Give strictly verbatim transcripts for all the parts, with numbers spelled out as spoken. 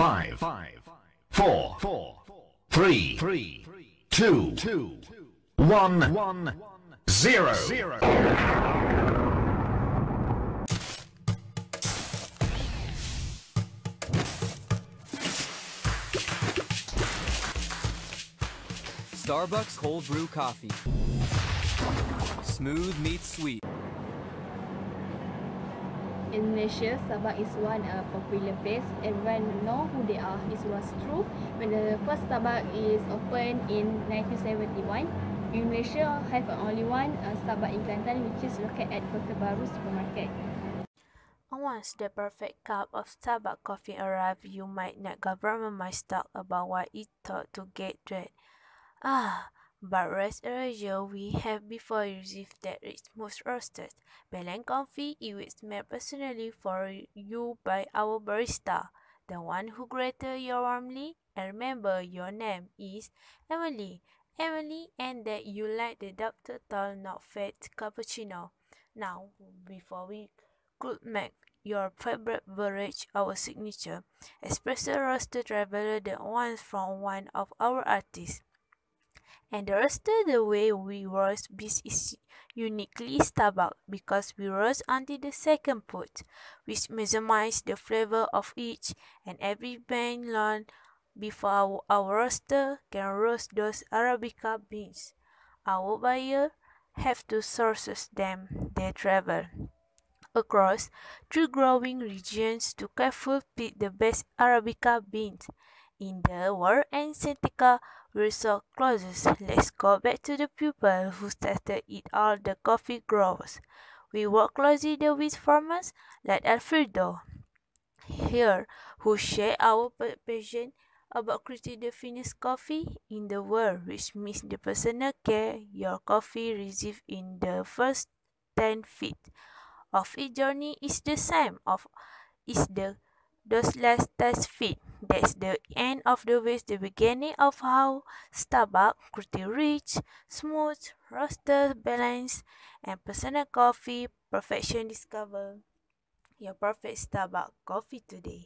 five, four, three, two, one, zero. Starbucks cold brew coffee. Smooth meets sweet. In Malaysia, Starbucks is one uh, popular place. Everyone know who they are. This was true when the first Starbucks is opened in nineteen seventy-one. In Malaysia, have only one uh, Starbucks in Kelantan, which is located at Kota Baru Supermarket. Once the perfect cup of Starbucks coffee arrived, you might not government might talk about what it thought to get that. Ah, but rest assured we have before you receive that rich most roasted blend coffee. It was made personally for you by our barista, the one who greeted you warmly. And remember, your name is Emily. Emily, and that you like the doctor tall, not fat cappuccino. Now, before we could make your favorite beverage our signature, espresso roasted traveler, the one from one of our artists. And the rest of the way we roast beans is uniquely Starbucks because we roast until the second put, which maximizes the flavor of each and every bean learned before our, our roaster can roast those Arabica beans. Our buyer have to source them. They travel across three growing regions to carefully pick the best Arabica beans in the world, and Santica we're so close. Let's go back to the people who started it all, the coffee growers. We work closely with farmers like Alfredo here, who share our passion about creating the finest coffee in the world, which means the personal care your coffee receives in the first ten feet of its journey is the same of is the those last ten feet. That's the end of the way, the beginning of how Starbucks created rich, smooth, roasted, balanced, and personal coffee perfection. Discover your perfect Starbucks coffee today.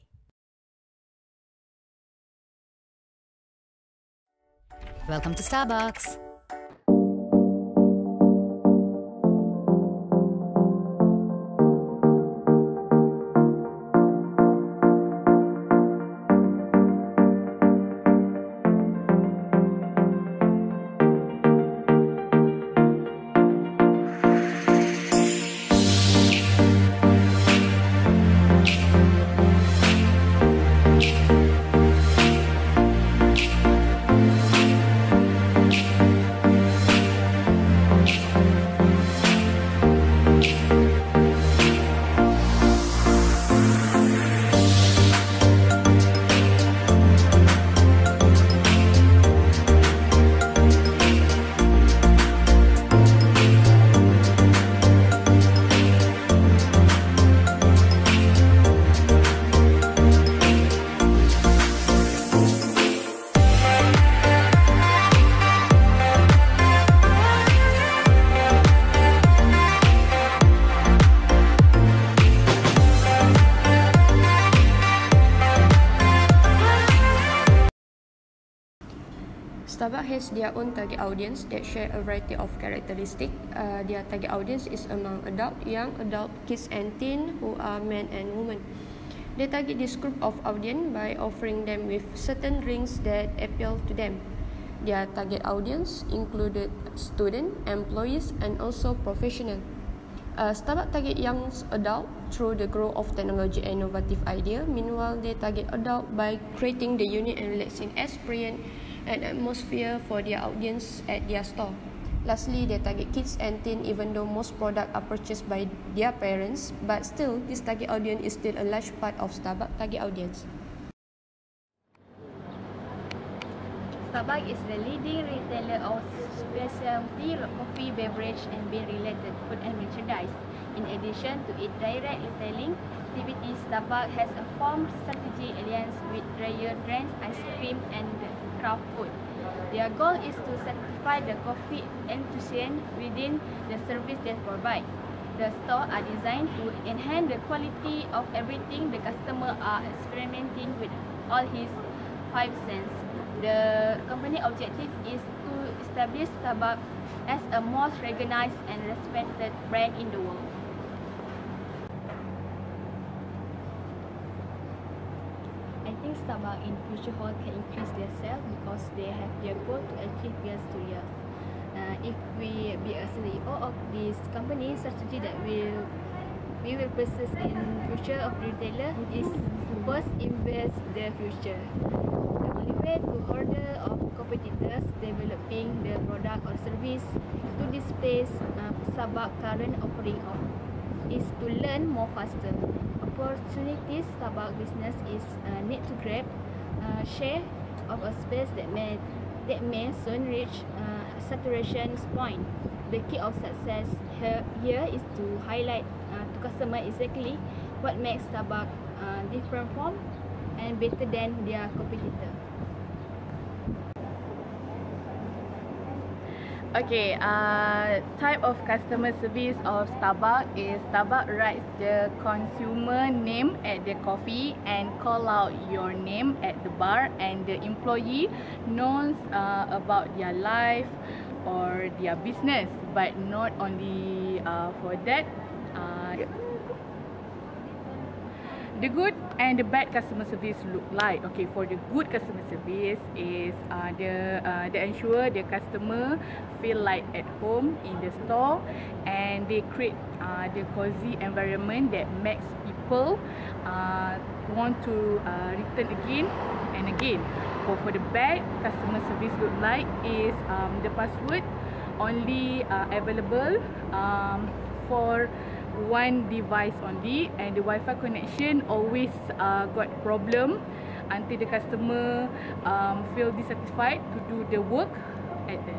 Welcome to Starbucks. Starbucks has their own target audience that share a variety of characteristics. Uh, their target audience is among adult, young adult, kids and teen who are men and women. They target this group of audience by offering them with certain drinks that appeal to them. Their target audience included students, employees, and also professionals. Uh, Starbucks target young adult through the growth of technology and innovative idea. Meanwhile, they target adult by creating the unique and relaxing experience and atmosphere for their audience at their store. Lastly, they target kids and teen, even though most products are purchased by their parents, but still, this target audience is still a large part of Starbucks target audience. Starbucks is the leading retailer of specialty coffee, beverage, and beer-related food and merchandise. In addition to its direct retailing activities, Starbucks has a formed strategic alliance with Dreyer Brands Ice Cream and Craft Food. Their goal is to satisfy the coffee enthusiast within the service they provide. The stores are designed to enhance the quality of everything the customers are experimenting with. all his five cents. The company objective is to establish Starbucks as a most recognized and respected brand in the world. I think Starbucks in future hold can increase their sales because they have their goal to achieve years to years. Uh, if we be a C E O of this company, strategy that will we will pursue in future of retailer is first invest the future. The only way to order of competitors developing the product or service to displace uh, Starbucks current offering of is to learn more faster. Opportunities Starbucks business is uh, need to grab uh, share of a space that may that may soon reach uh, saturation point. The key of success here, here is to highlight uh, to customer exactly what makes Starbucks uh, different from and better than their competitor. Okay, uh, type of customer service of Starbucks is Starbucks writes the consumer name at the coffee and call out your name at the bar, and the employee knows uh, about their life or their business, but not only uh, for that. Uh, The good and the bad customer service look like. Okay, for the good customer service is uh, the uh, they ensure the customer feel like at home in the store, and they create uh, the cozy environment that makes people uh, want to uh, return again and again. For for the bad customer service look like is um, the password only uh, available um, for one device only, and the Wi-Fi connection always uh, got problem until the customer um, feel dissatisfied to do the work at there.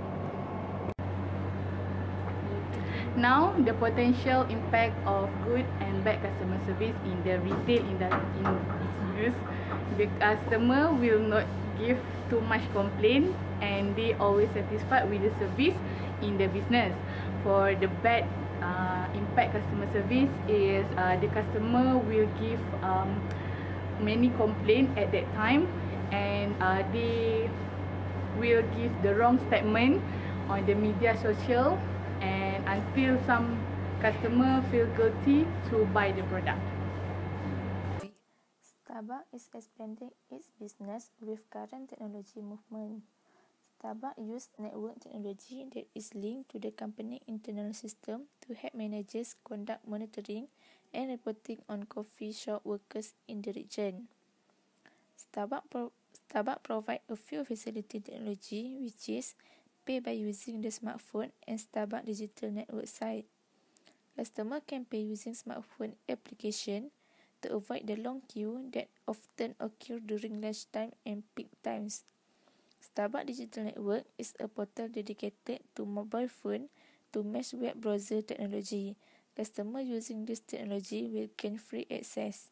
Now, the potential impact of good and bad customer service in the retail industry is the customer will not give too much complaint, and they always satisfied with the service in the business. For the bad uh, impact customer service is uh, the customer will give um, many complaint at that time, and uh, they will give the wrong statement on the media social, and until some customer feel guilty to buy the product. Starbucks is expanding its business with current technology movement. Starbucks uses network technology that is linked to the company internal system to help managers conduct monitoring and reporting on coffee shop workers in the region. Starbucks, pro Starbucks provides a few facility technology, which is pay by using the smartphone and Starbucks digital network site. Customer can pay using smartphone application to avoid the long queue that often occur during lunchtime and peak times. Starbucks Digital Network is a portal dedicated to mobile phone to mesh web browser technology. Customers using this technology will gain free access